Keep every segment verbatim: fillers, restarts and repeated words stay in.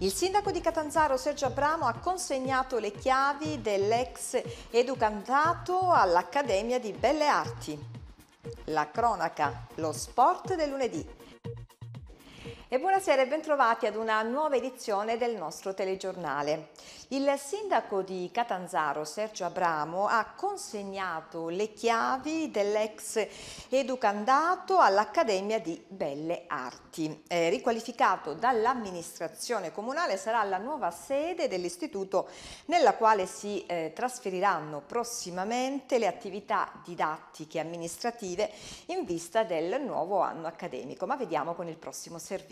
Il sindaco di Catanzaro Sergio Abramo ha consegnato le chiavi dell'ex educandato all'Accademia di Belle Arti. La cronaca, lo sport del lunedì. E buonasera e bentrovati ad una nuova edizione del nostro telegiornale. Il sindaco di Catanzaro Sergio Abramo ha consegnato le chiavi dell'ex educandato all'Accademia di Belle Arti. Eh, riqualificato dall'amministrazione comunale, sarà la nuova sede dell'istituto nella quale si eh, trasferiranno prossimamente le attività didattiche e amministrative in vista del nuovo anno accademico. Ma vediamo con il prossimo servizio.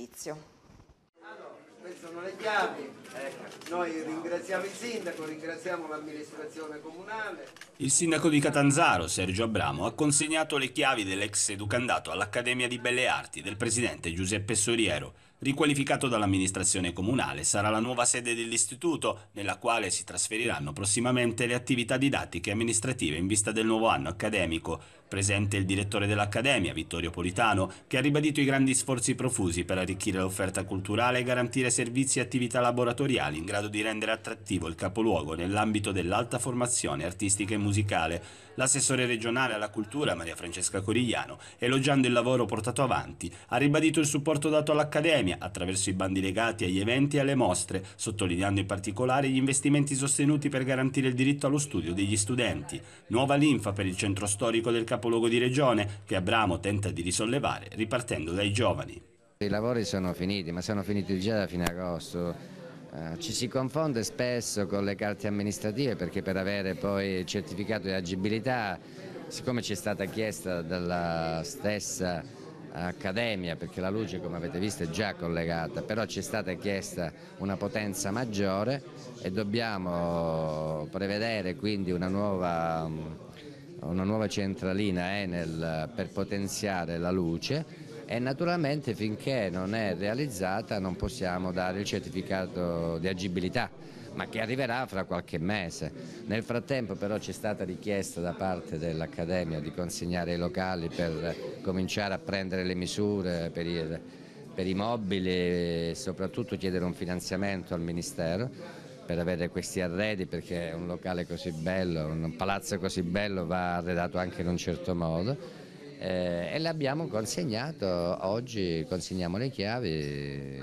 Queste sono le chiavi, ecco. Noi ringraziamo il sindaco, ringraziamo l'amministrazione comunale. Il sindaco di Catanzaro, Sergio Abramo, ha consegnato le chiavi dell'ex educandato all'Accademia di Belle Arti del presidente Giuseppe Soriero. Riqualificato dall'amministrazione comunale, sarà la nuova sede dell'istituto, nella quale si trasferiranno prossimamente le attività didattiche e amministrative in vista del nuovo anno accademico. Presente il direttore dell'Accademia, Vittorio Politano, che ha ribadito i grandi sforzi profusi per arricchire l'offerta culturale e garantire servizi e attività laboratoriali in grado di rendere attrattivo il capoluogo nell'ambito dell'alta formazione artistica e musicale. L'assessore regionale alla cultura, Maria Francesca Corigliano, elogiando il lavoro portato avanti, ha ribadito il supporto dato all'Accademia attraverso i bandi legati agli eventi e alle mostre, sottolineando in particolare gli investimenti sostenuti per garantire il diritto allo studio degli studenti. Nuova linfa per il centro storico del capoluogo di regione, che Abramo tenta di risollevare ripartendo dai giovani. I lavori sono finiti, ma sono finiti già da fine agosto. Uh, ci si confonde spesso con le carte amministrative, perché per avere poi il certificato di agibilità, siccome ci è stata chiesta dalla stessa Accademia, perché la luce, come avete visto, è già collegata, però ci è stata chiesta una potenza maggiore e dobbiamo prevedere quindi una nuova, una nuova centralina Enel per potenziare la luce. E naturalmente finché non è realizzata non possiamo dare il certificato di agibilità, ma che arriverà fra qualche mese. Nel frattempo però c'è stata richiesta da parte dell'Accademia di consegnare i locali per cominciare a prendere le misure per i, per i mobili e soprattutto chiedere un finanziamento al Ministero per avere questi arredi, perché un locale così bello, un palazzo così bello va arredato anche in un certo modo. Eh, e l'abbiamo consegnato, oggi consegniamo le chiavi eh,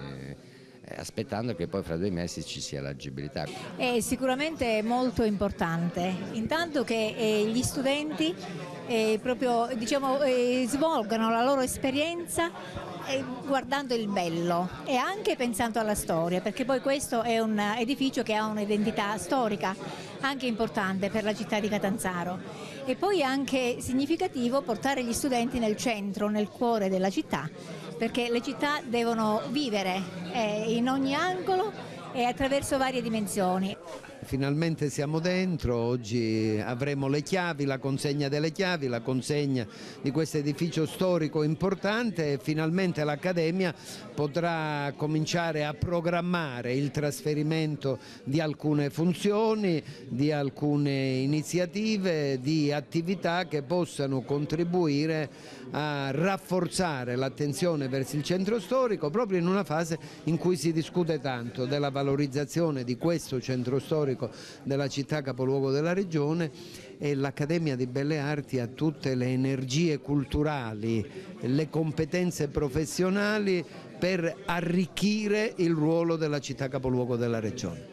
aspettando che poi fra due mesi ci sia l'agibilità. È sicuramente molto importante, intanto che eh, gli studenti eh, proprio, diciamo, eh, svolgano la loro esperienza eh, guardando il bello e anche pensando alla storia, perché poi questo è un edificio che ha un'identità storica anche importante per la città di Catanzaro. E poi è anche significativo portare gli studenti nel centro, nel cuore della città, perché le città devono vivere eh, in ogni angolo e attraverso varie dimensioni. Finalmente siamo dentro, oggi avremo le chiavi, la consegna delle chiavi, la consegna di questo edificio storico importante e finalmente l'Accademia potrà cominciare a programmare il trasferimento di alcune funzioni, di alcune iniziative, di attività che possano contribuire a rafforzare l'attenzione verso il centro storico proprio in una fase in cui si discute tanto della valorizzazione di questo centro storico della città capoluogo della regione, e l'Accademia di Belle Arti ha tutte le energie culturali, le competenze professionali per arricchire il ruolo della città capoluogo della regione.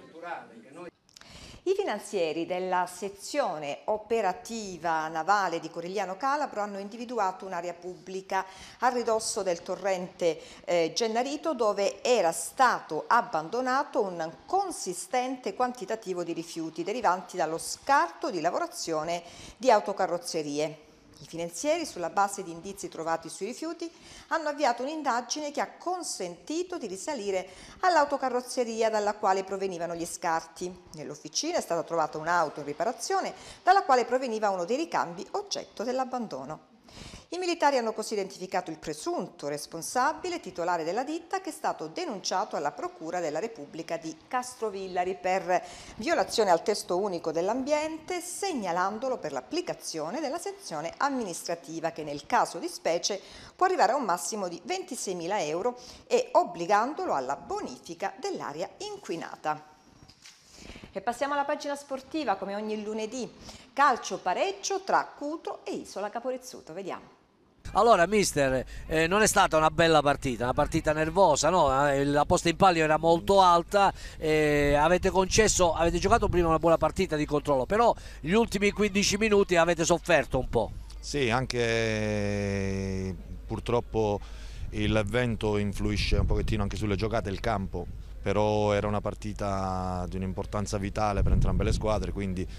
I finanzieri della sezione operativa navale di Corigliano Calabro hanno individuato un'area pubblica a ridosso del torrente eh, Gennarito, dove era stato abbandonato un consistente quantitativo di rifiuti derivanti dallo scarto di lavorazione di autocarrozzerie. I finanzieri, sulla base di indizi trovati sui rifiuti, hanno avviato un'indagine che ha consentito di risalire all'autocarrozzeria dalla quale provenivano gli scarti. Nell'officina è stata trovata un'auto in riparazione dalla quale proveniva uno dei ricambi oggetto dell'abbandono. I militari hanno così identificato il presunto responsabile titolare della ditta, che è stato denunciato alla Procura della Repubblica di Castrovillari per violazione al testo unico dell'ambiente, segnalandolo per l'applicazione della sanzione amministrativa che nel caso di specie può arrivare a un massimo di ventiseimila euro e obbligandolo alla bonifica dell'area inquinata. E passiamo alla pagina sportiva, come ogni lunedì. Calcio pareggio tra Cutro e Isola Caporezzuto, vediamo. Allora mister, eh, non è stata una bella partita, una partita nervosa, no? La posta in palio era molto alta, eh, avete concesso, avete giocato prima una buona partita di controllo, però gli ultimi quindici minuti avete sofferto un po'. Sì, anche purtroppo il vento influisce un pochettino anche sulle giocate, il campo, però era una partita di un'importanza vitale per entrambe le squadre, quindi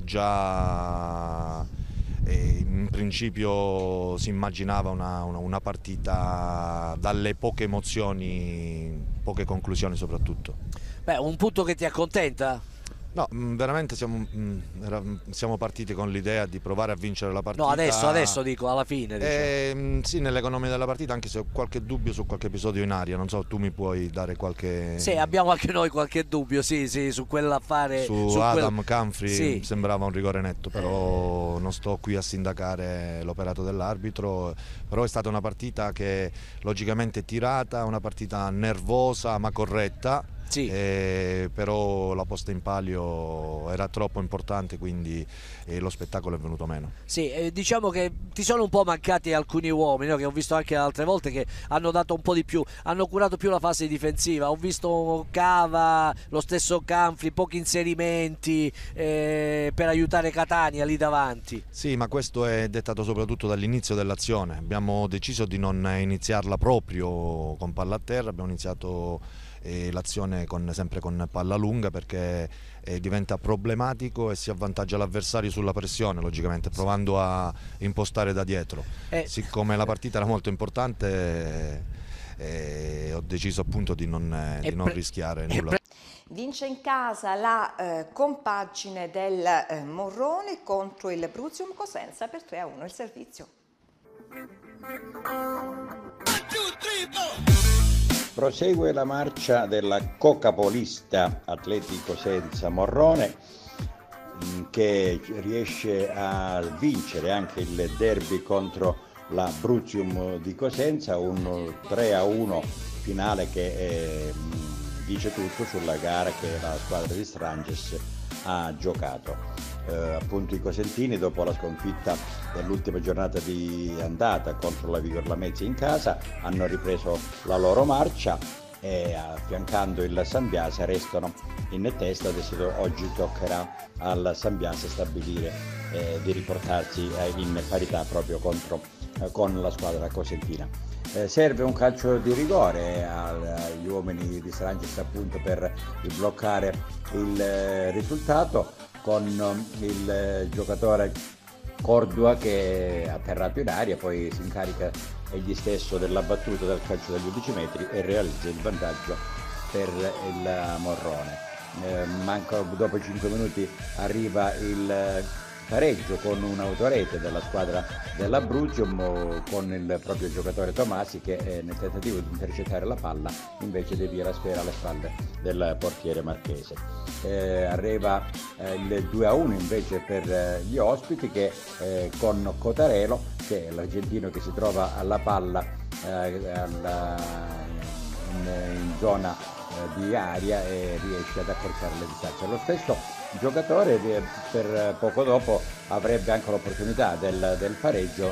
già in principio si immaginava una, una, una partita dalle poche emozioni, poche conclusioni soprattutto. Beh, un punto che ti accontenta? No, veramente siamo, siamo partiti con l'idea di provare a vincere la partita. No, adesso, adesso dico, alla fine. Eh, sì, nell'economia della partita, anche se ho qualche dubbio su qualche episodio in aria, non so, tu mi puoi dare qualche... Sì, abbiamo anche noi qualche dubbio, sì, sì, su quell'affare... Su, su Adam quel... Canfri sì. Sembrava un rigore netto, però non sto qui a sindacare l'operato dell'arbitro, però è stata una partita che logicamente è tirata, una partita nervosa ma corretta. Sì. Eh, però la posta in palio era troppo importante, quindi eh, lo spettacolo è venuto meno. Sì, eh, diciamo che ti sono un po' mancati alcuni uomini, no? Che ho visto anche altre volte che hanno dato un po' di più, hanno curato più la fase difensiva. Ho visto Cava, lo stesso Canfri, pochi inserimenti eh, per aiutare Catania lì davanti. Sì, ma questo è dettato soprattutto dall'inizio dell'azione. Abbiamo deciso di non iniziarla proprio con palla a terra, abbiamo iniziato l'azione con, sempre con palla lunga, perché eh, diventa problematico e si avvantaggia l'avversario sulla pressione, logicamente provando a impostare da dietro. Eh. Siccome la partita era molto importante eh, ho deciso appunto di non, eh, di non rischiare nulla. Vince in casa la eh, compagine del eh, Morrone contro il Bruzium Cosenza per tre a uno il servizio. Prosegue la marcia della cocapolista Atletico Cosenza Morrone, che riesce a vincere anche il derby contro la Bruzium di Cosenza, un tre a uno finale che eh, dice tutto sulla gara che la squadra di Stranges ha giocato. Eh, appunto i cosentini, dopo la sconfitta dell'ultima giornata di andata contro la Vigor Lamezia in casa, hanno ripreso la loro marcia e affiancando il Sambiase restano in testa. Adesso oggi toccherà al Sambiase stabilire eh, di riportarsi eh, in parità proprio contro, eh, con la squadra cosentina. Eh, serve un calcio di rigore agli uomini di Stranges appunto per bloccare il eh, risultato, con il giocatore Cordua che è atterrato in aria, poi si incarica egli stesso della battuta del calcio dagli undici metri e realizza il vantaggio per il Morrone. Eh, manca, dopo cinque minuti arriva il pareggio con un'autorete della squadra della Bruzium, con il proprio giocatore Tomasi che eh, nel tentativo di intercettare la palla invece devia la sfera alle spalle del portiere marchese. Eh, arriva eh, il due a uno invece per eh, gli ospiti, che eh, con Cotarelo, che è l'argentino che si trova alla palla eh, alla, in, in zona eh, di aria, e riesce ad accorciare le distanze. Lo stesso giocatore per poco dopo avrebbe anche l'opportunità del, del pareggio,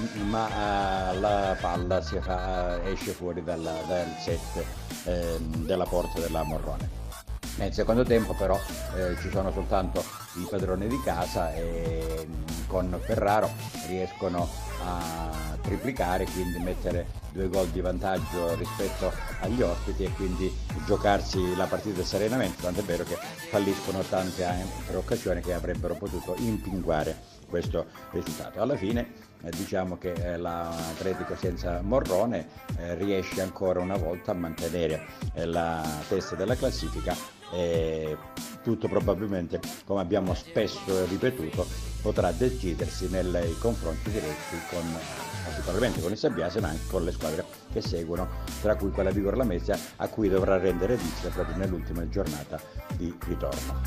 ma uh, la palla si fa, esce fuori dalla, dal set eh, della porta della Morrone. Nel secondo tempo però eh, ci sono soltanto i padroni di casa e con Ferraro riescono a triplicare, quindi mettere due gol di vantaggio rispetto agli ospiti e quindi giocarsi la partita serenamente, tant'è vero che falliscono tante altre occasioni che avrebbero potuto impinguare questo risultato. Alla fine eh, diciamo che eh, l'Atletico Cosenza Morrone eh, riesce ancora una volta a mantenere eh, la testa della classifica, e tutto probabilmente, come abbiamo spesso ripetuto, potrà decidersi nei confronti diretti con, particolarmente con il Sabbiase, ma anche con le squadre che seguono, tra cui quella di Gorlamezia, a cui dovrà rendere visita proprio nell'ultima giornata di ritorno.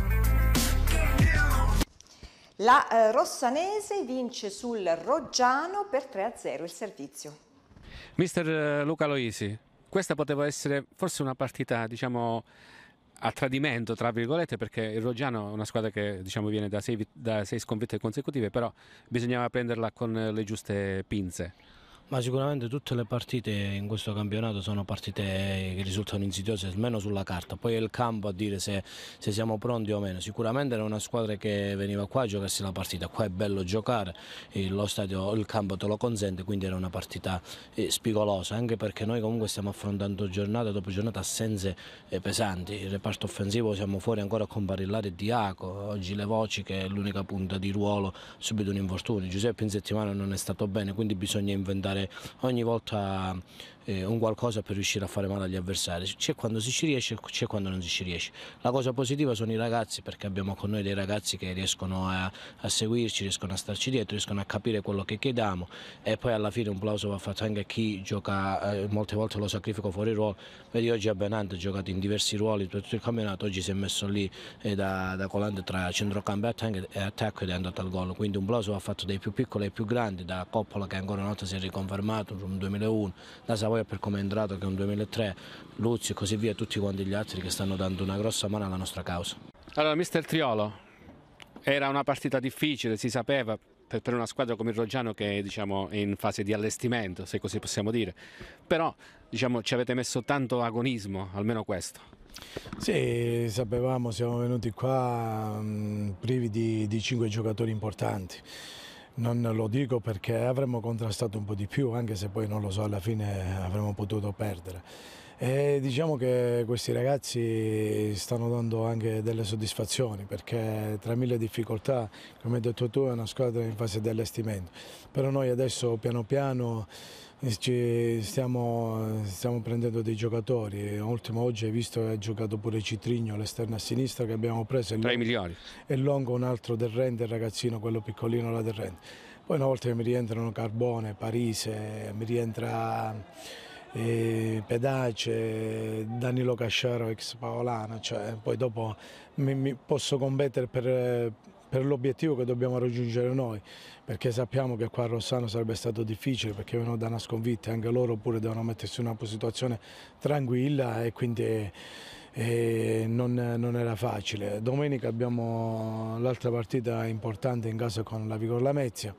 La eh, Rossanese vince sul Roggiano per tre a zero il servizio. Mister Luca Loisi, questa poteva essere forse una partita, diciamo, a tradimento, tra virgolette, perché il Roggiano è una squadra che, diciamo, viene da sei, da sei sconfitte consecutive, però bisognava prenderla con le giuste pinze. Ma sicuramente tutte le partite in questo campionato sono partite che risultano insidiose, almeno sulla carta. Poi è il campo a dire se, se siamo pronti o meno. Sicuramente era una squadra che veniva qua a giocarsi la partita. Qua è bello giocare, lo stadio, il campo te lo consente, quindi era una partita eh, spigolosa, anche perché noi comunque stiamo affrontando giornata dopo giornata assenze eh, pesanti. Il reparto offensivo siamo fuori ancora con Barillari e Diaco, oggi le voci che è l'unica punta di ruolo, subito un infortunio. Giuseppe in settimana non è stato bene, quindi bisogna inventare ogni volta eh, un qualcosa per riuscire a fare male agli avversari. C'è quando si ci riesce, c'è quando non si ci riesce. La cosa positiva sono i ragazzi, perché abbiamo con noi dei ragazzi che riescono a, a seguirci, riescono a starci dietro, riescono a capire quello che chiediamo, e poi alla fine un plauso va fatto anche a chi gioca, eh, molte volte lo sacrifico fuori ruolo. Vedi, oggi a Benante ha giocato in diversi ruoli per tutto il campionato, oggi si è messo lì eh, da, da colante tra centrocampo e attacco ed è andato al gol, quindi un plauso va fatto dai più piccoli ai più grandi, da Coppola che ancora una volta si è riconfermato, un duemilauno, da Savoia per come è entrato che è un duemilatré, Luzzi e così via, tutti quanti gli altri che stanno dando una grossa mano alla nostra causa. Allora, mister Triolo, era una partita difficile, si sapeva, per, per una squadra come il Roggiano che, diciamo, è in fase di allestimento, se così possiamo dire, però, diciamo, ci avete messo tanto agonismo, almeno questo. Sì, sapevamo, siamo venuti qua mh, privi di, di cinque giocatori importanti. Non lo dico perché avremmo contrastato un po' di più, anche se poi non lo so, alla fine avremmo potuto perdere. E diciamo che questi ragazzi stanno dando anche delle soddisfazioni, perché tra mille difficoltà, come hai detto tu, è una squadra in fase di allestimento. Però noi adesso piano piano ci stiamo, stiamo prendendo dei giocatori. Ultimo oggi hai visto che ha giocato pure Citrigno, l'esterno a sinistra che abbiamo preso, tra i migliori, e Longo un altro del Rende, il ragazzino, quello piccolino là del Rende. Poi una volta che mi rientrano Carbone, Parise, mi rientra eh, Pedace, Danilo Casciaro ex Paolana, cioè, poi dopo mi, mi posso combattere per, per l'obiettivo che dobbiamo raggiungere noi, perché sappiamo che qua a Rossano sarebbe stato difficile, perché vengono da una sconfitta, anche loro pure devono mettersi in una situazione tranquilla e quindi eh, non, non era facile. Domenica abbiamo l'altra partita importante in casa con la Vigor Lamezia,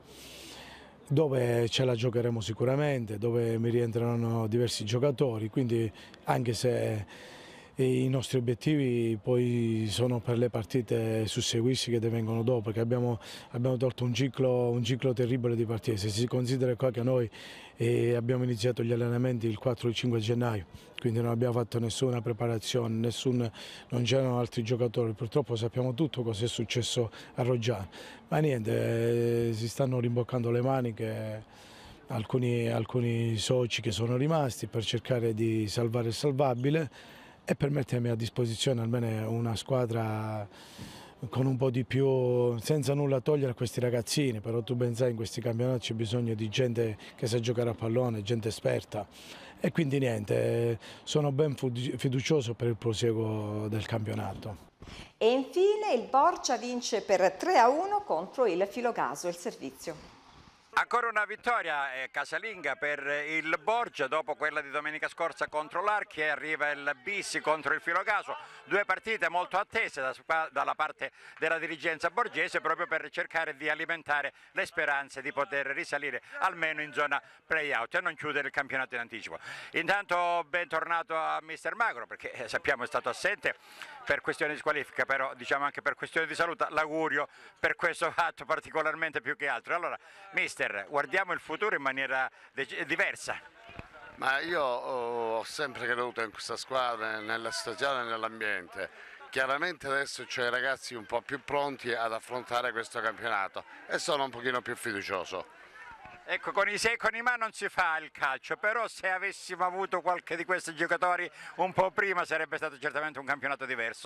dove ce la giocheremo sicuramente, dove mi rientreranno diversi giocatori, quindi anche se i nostri obiettivi poi sono per le partite susseguirsi che vengono dopo, perché abbiamo, abbiamo tolto un ciclo, un ciclo terribile di partite. Se si considera qua che noi eh, abbiamo iniziato gli allenamenti il quattro e il cinque gennaio, quindi non abbiamo fatto nessuna preparazione, nessun, non c'erano altri giocatori, purtroppo sappiamo tutto cosa è successo a Roggiano, ma niente, eh, si stanno rimboccando le maniche alcuni, alcuni soci che sono rimasti per cercare di salvare il salvabile e per mettermi a disposizione almeno una squadra con un po' di più, senza nulla togliere a questi ragazzini, però tu ben sai in questi campionati c'è bisogno di gente che sa giocare a pallone, gente esperta, e quindi niente, sono ben fiducioso per il prosieguo del campionato. E infine il Borgia vince per tre a uno contro il Filocaso il servizio. Ancora una vittoria eh, casalinga per il Borgia dopo quella di domenica scorsa contro l'Archi, e arriva il bis contro il Filocaso, due partite molto attese da, dalla parte della dirigenza borghese proprio per cercare di alimentare le speranze di poter risalire almeno in zona play-out e non chiudere il campionato in anticipo. Intanto bentornato a mister Magro, perché eh, sappiamo è stato assente per questioni di squalifica, però diciamo anche per questioni di salute, l'augurio per questo fatto particolarmente più che altro. Allora mister, guardiamo il futuro in maniera diversa. Ma io ho sempre creduto in questa squadra, nella stagione e nell'ambiente. Chiaramente adesso c'ho i ragazzi un po' più pronti ad affrontare questo campionato e sono un pochino più fiducioso. Ecco, con i se con i ma non si fa il calcio, però se avessimo avuto qualche di questi giocatori un po' prima sarebbe stato certamente un campionato diverso.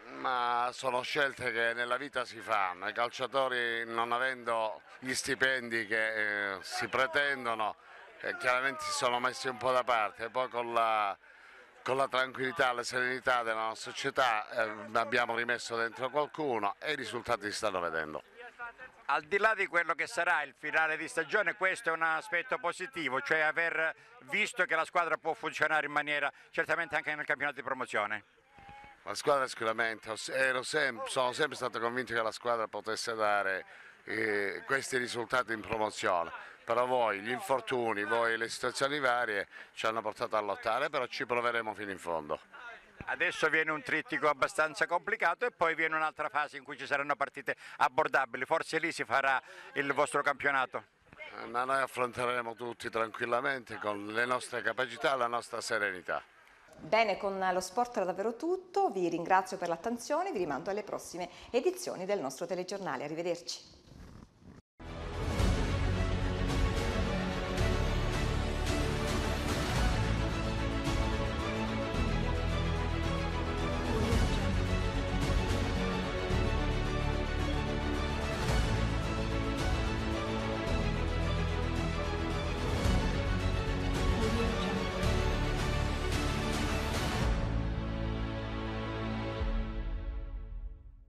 Ma sono scelte che nella vita si fanno. I calciatori, non avendo gli stipendi che eh, si pretendono, eh, chiaramente si sono messi un po' da parte. Poi con la, con la tranquillità, la serenità della nostra società eh, abbiamo rimesso dentro qualcuno e i risultati si stanno vedendo. Al di là di quello che sarà il finale di stagione, questo è un aspetto positivo, cioè aver visto che la squadra può funzionare in maniera certamente anche nel campionato di promozione. La squadra sicuramente, ero sempre, sono sempre stato convinto che la squadra potesse dare eh, questi risultati in promozione, però voi, gli infortuni, voi le situazioni varie ci hanno portato a lottare, però ci proveremo fino in fondo. Adesso viene un trittico abbastanza complicato e poi viene un'altra fase in cui ci saranno partite abbordabili, forse lì si farà il vostro campionato. Ma noi affronteremo tutti tranquillamente con le nostre capacità e la nostra serenità. Bene, con lo sport era davvero tutto, vi ringrazio per l'attenzione, vi rimando alle prossime edizioni del nostro telegiornale, arrivederci.